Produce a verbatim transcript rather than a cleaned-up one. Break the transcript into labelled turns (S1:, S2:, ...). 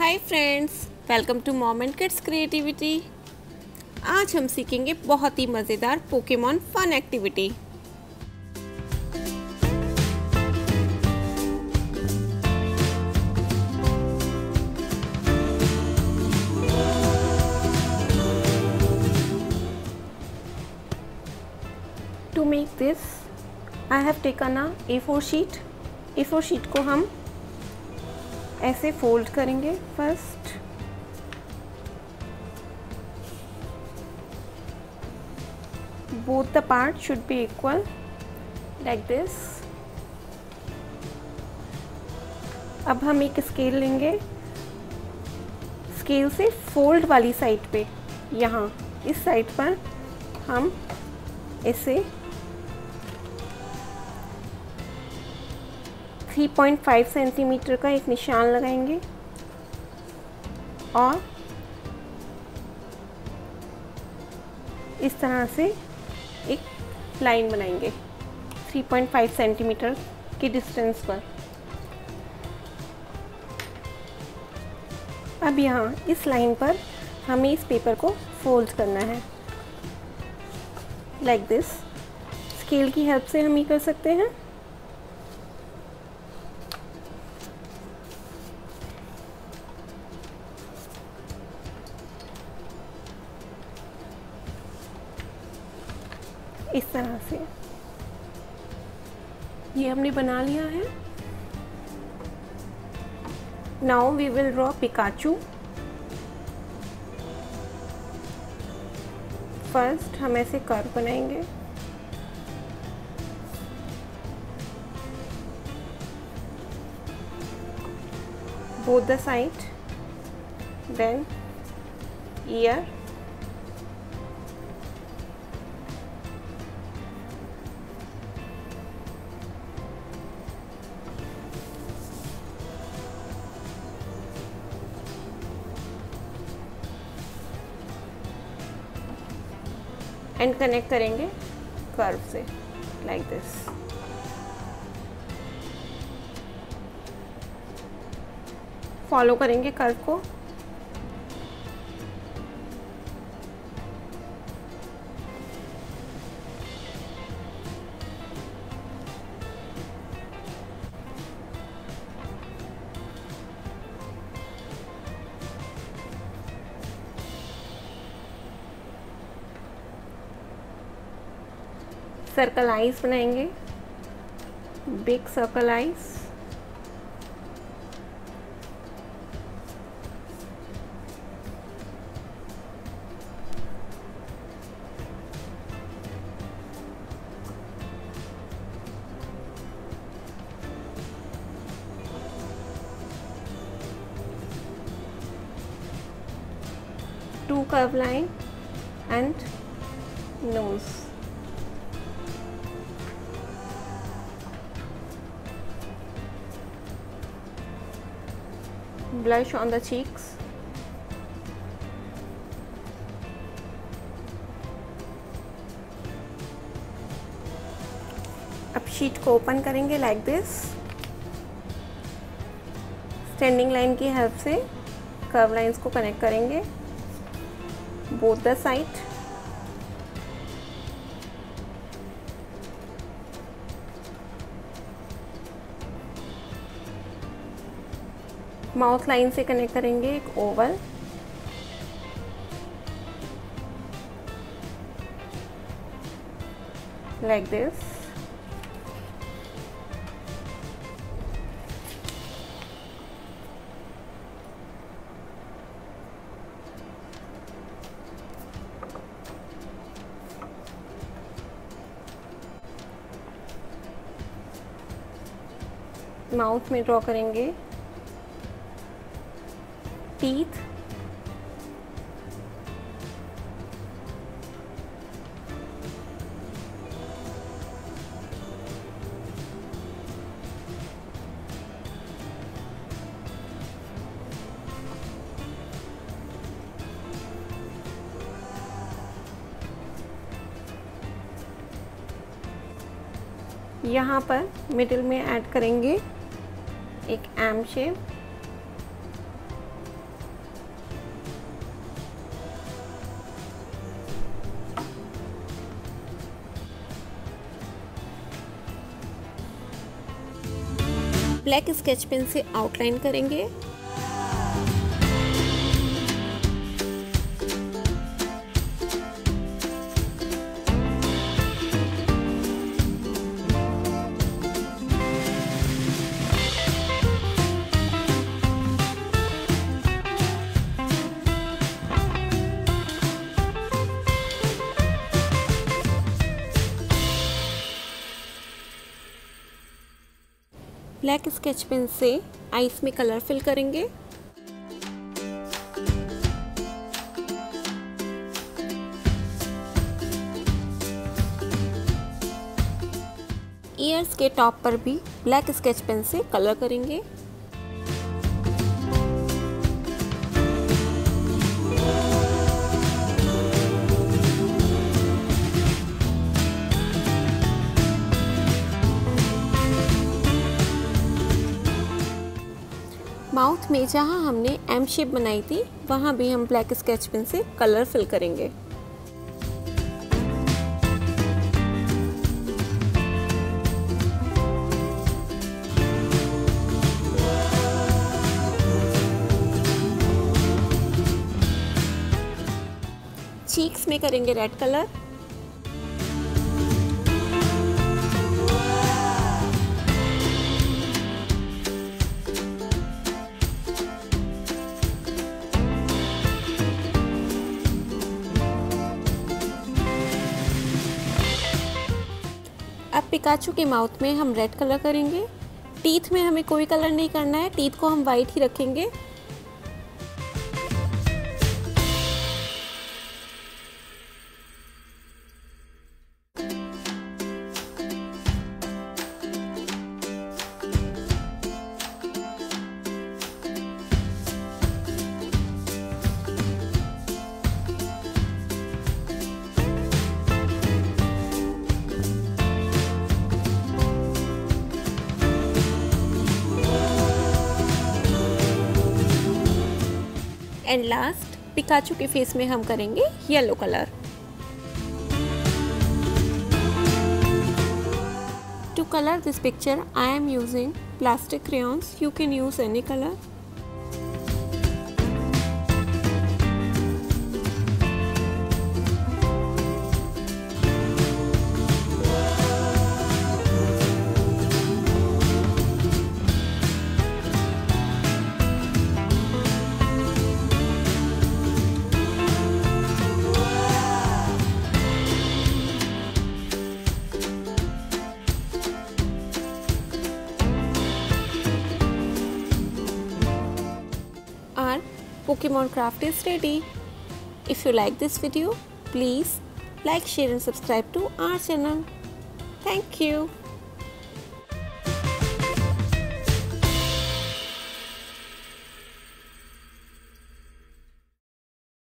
S1: Hi friends, welcome to mom and kids creativity. आज हम सीखेंगे बहुत ही मज़ेदार Pokemon fun activity. To make this I have taken a A four sheet. A four sheet को हम ऐसे फोल्ड करेंगे। First both the parts should be equal like this। अब हम एक स्केल लेंगे, स्केल से फोल्ड वाली साइड पे, यहाँ इस साइड पर हम इसे थ्री पॉइंट फाइव सेंटीमीटर का एक निशान लगाएंगे और इस तरह से एक लाइन बनाएंगे थ्री पॉइंट फाइव सेंटीमीटर की डिस्टेंस पर। अब यहाँ इस लाइन पर हमें इस पेपर को फोल्ड करना है लाइक दिस। स्केल की हेल्प से हम ये कर सकते हैं। इस तरह से ये हमने बना लिया है। Now we will draw Pikachu. First हम ऐसे कर्व बनाएंगे, both the side, then ear, and connect करेंगे कर्व से लाइक दिस। फॉलो करेंगे कर्व को। सर्कल आइज बनाएंगे, big circle eyes. Two curve line and nose. Blush on the cheeks, अब sheet को ओपन करेंगे लाइक दिस। स्टैंडिंग लाइन की help से कर्व लाइंस को कनेक्ट करेंगे both the side. Mouth line से कनेक्ट करेंगे एक ओवल। Like this. माउथ में ड्रॉ करेंगे टीथ, यहाँ पर मिडिल में ऐड करेंगे एक M shape. Black sketch pen से आउटलाइन करेंगे। ब्लैक स्केच पेन से आईज में कलर फिल करेंगे। ईयर्स के टॉप पर भी ब्लैक स्केच पेन से कलर करेंगे। माउथ में जहाँ हमने एम शेप बनाई थी वहाँ भी हम ब्लैक स्केच पेन से कलर फिल करेंगे। चीक्स में करेंगे रेड कलर। अब पिकाचू के माउथ में हम रेड कलर करेंगे। टीथ में हमें कोई कलर नहीं करना है, टीथ को हम वाइट ही रखेंगे। एंड लास्ट पिकाचू के फेस में हम करेंगे yellow colour. To colour this picture I am using plastic crayons. You can use any color. Our Pokemon craft is ready. If you like this video, please like, share and subscribe to our channel. Thank you.